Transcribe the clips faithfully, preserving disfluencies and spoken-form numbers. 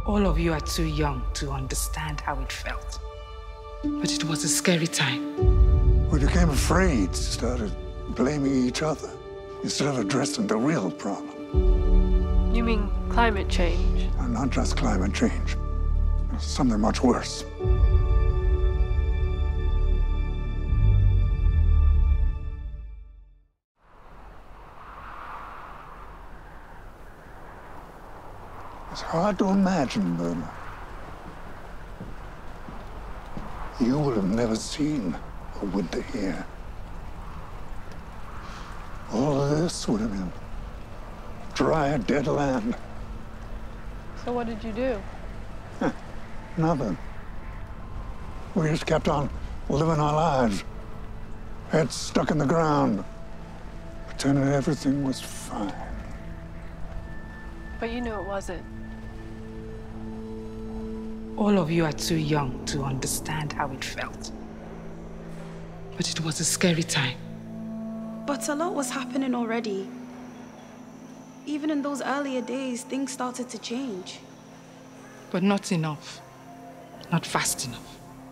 All of you are too young to understand how it felt. But it was a scary time. We became afraid, started blaming each other instead of addressing the real problem. You mean climate change? And not just climate change. Something much worse. It's hard to imagine, but you would have never seen a winter here. All of this would have been dry, dead land. So what did you do? Huh, nothing. We just kept on living our lives. Heads stuck in the ground, pretending everything was fine. But you knew it wasn't. All of you are too young to understand how it felt. But it was a scary time. But a lot was happening already. Even in those earlier days, things started to change. But not enough. Not fast enough.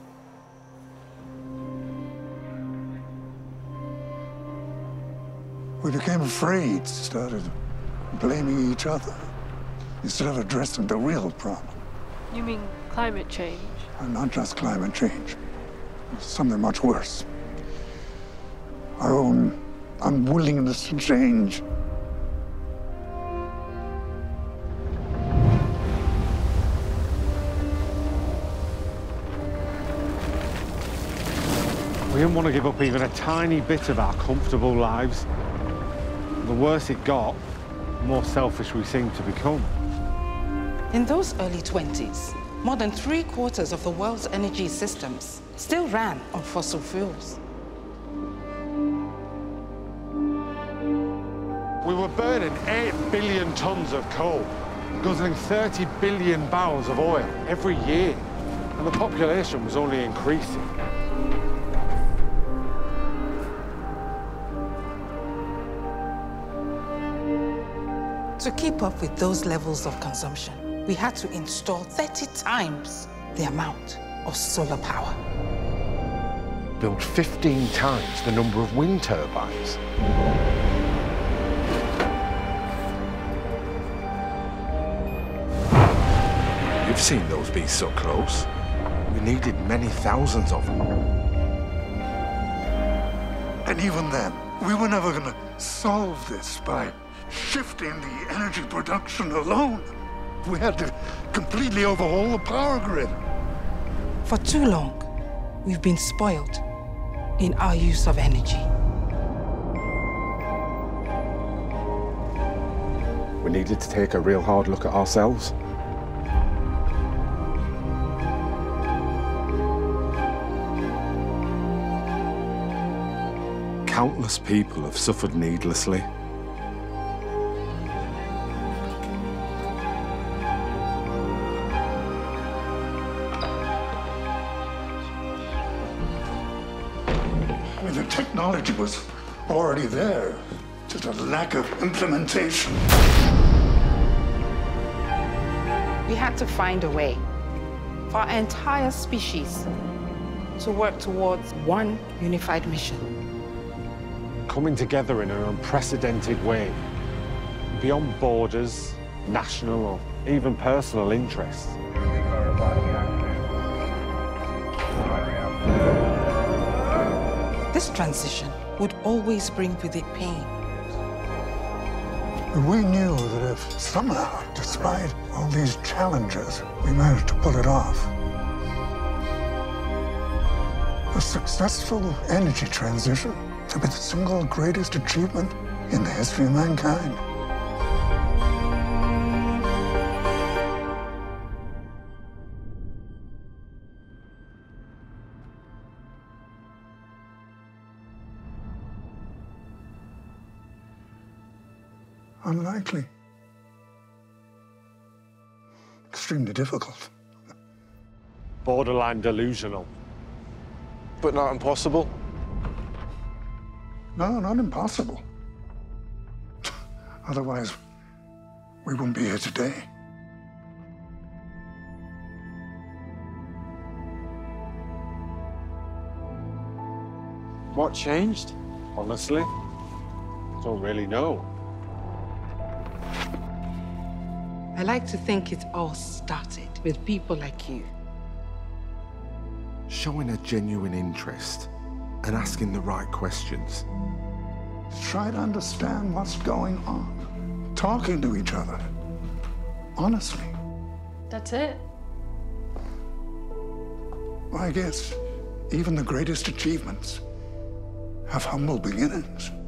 We became afraid, started blaming each other instead of addressing the real problem. You mean climate change? And not just climate change. Something much worse. Our own unwillingness to change. We didn't want to give up even a tiny bit of our comfortable lives. The worse it got, the more selfish we seemed to become. In those early twenties, more than three quarters of the world's energy systems still ran on fossil fuels. We were burning eight billion tons of coal, guzzling thirty billion barrels of oil every year, and the population was only increasing. To keep up with those levels of consumption, we had to install thirty times the amount of solar power. Built fifteen times the number of wind turbines. You've seen those be so close. We needed many thousands of them. And even then, we were never going to solve this by shifting the energy production alone. We had to completely overhaul the power grid. For too long, we've been spoiled in our use of energy. We needed to take a real hard look at ourselves. Countless people have suffered needlessly. I mean, the technology was already there, just a lack of implementation. We had to find a way for our entire species to work towards one unified mission. Coming together in an unprecedented way, beyond borders, national or even personal interests. This transition would always bring with it pain. And we knew that if somehow, despite all these challenges, we managed to pull it off, a successful energy transition to be the single greatest achievement in the history of mankind. Unlikely. Extremely difficult. Borderline delusional. But not impossible. No, not impossible. Otherwise, we wouldn't be here today. What changed? Honestly, don't really know. I like to think it all started with people like you. Showing a genuine interest and asking the right questions. Try to understand what's going on. Talking to each other. Honestly. That's it? Well, I guess even the greatest achievements have humble beginnings.